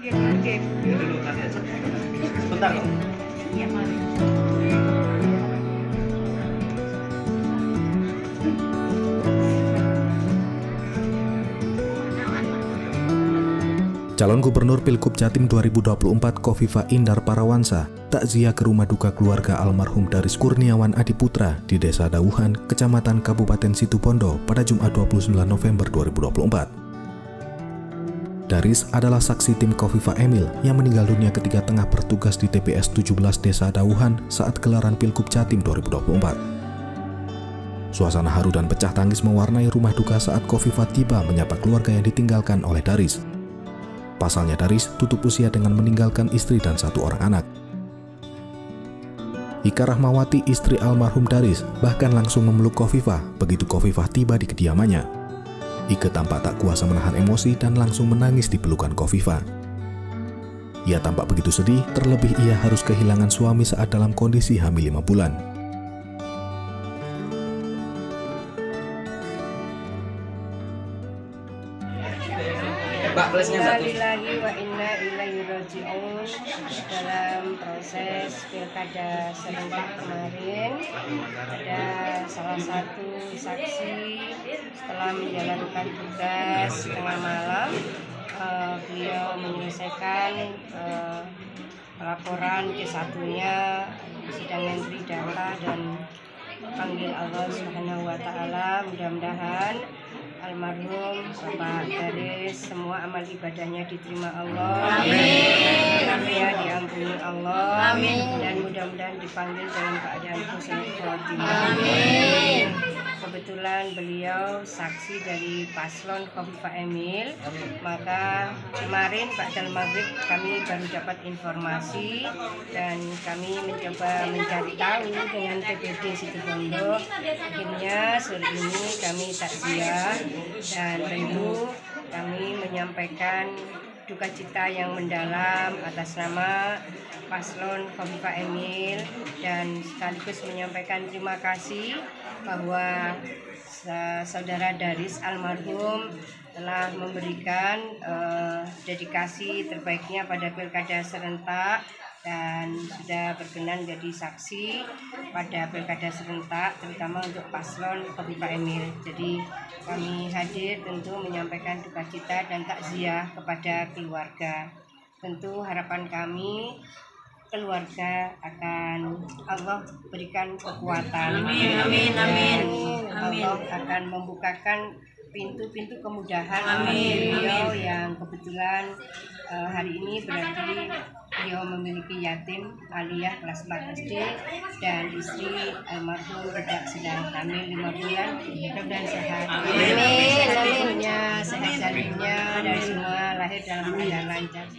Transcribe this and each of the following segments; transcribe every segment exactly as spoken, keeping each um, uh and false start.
dulu kasih sebentar kok. Iya, mari. Calon Gubernur Pilgub Jatim dua ribu dua puluh empat Khofifah Indar Parawansa takziah ke rumah duka keluarga almarhum Daris Kurniawan Adiputra di Desa Dauhan, Kecamatan Kabupaten Situbondo pada Jumat dua puluh sembilan November dua ribu dua puluh empat. Daris adalah saksi tim Khofifah Emil yang meninggal dunia ketika tengah bertugas di T P S tujuh belas Desa Dauhan saat gelaran Pilgub Jatim dua ribu dua puluh empat. Suasana haru dan pecah tangis mewarnai rumah duka saat Khofifah tiba menyapa keluarga yang ditinggalkan oleh Daris. Pasalnya Daris tutup usia dengan meninggalkan istri dan satu orang anak. Ika Rahmawati, istri almarhum Daris, bahkan langsung memeluk Khofifah begitu Khofifah tiba di kediamannya. Ika tampak tak kuasa menahan emosi dan langsung menangis di pelukan Khofifah. Ia tampak begitu sedih, terlebih ia harus kehilangan suami saat dalam kondisi hamil lima bulan. Innalillahi wa inna ilaihi raji'un. Dalam proses pilkada serentak kemarin ada salah satu saksi setelah menjalankan tugas tengah malam, uh, beliau menyelesaikan uh, laporan C satunya sidang menteri data dan panggil Allah Subhanahu wa taala. Mudah-mudahan almarhum Bapak Daris semua amal ibadahnya diterima Allah. Amin. Ya diampuni Allah. Amin. Dan mudah-mudahan dipanggil dalam keadaan husnul khotimah. Amin. Kebetulan beliau saksi dari paslon Khofifah Emil, maka kemarin Pak Dal Maghrib kami baru dapat informasi dan kami mencoba mencari tahu dengan T P D Situbondo. Akhirnya sore ini kami takziah dan tentu kami menyampaikan duka cita yang mendalam atas nama paslon Khofifah Emil dan sekaligus menyampaikan terima kasih bahwa saudara Daris almarhum telah memberikan uh, dedikasi terbaiknya pada pilkada serentak dan sudah berkenan jadi saksi pada pilkada serentak terutama untuk paslon Khofifah Emil. Jadi kami hadir tentu menyampaikan duka cita dan takziah kepada keluarga. Tentu harapan kami keluarga akan Allah berikan kekuatan. Amin, amin, amin. Allah akan membukakan pintu-pintu kemudahan beliau yang kebetulan uh, hari ini berarti beliau memiliki yatim aliyah kelas empat S D dan istri almarhum tidak sedang hamil lima bulan. Mudah-mudahan sehat. Amin. Sehat-sehatnya, sehat-sehatnya dari semua lahir dalam keadaan lancar.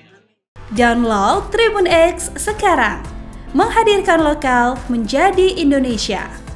Download Tribun X sekarang, menghadirkan lokal menjadi Indonesia.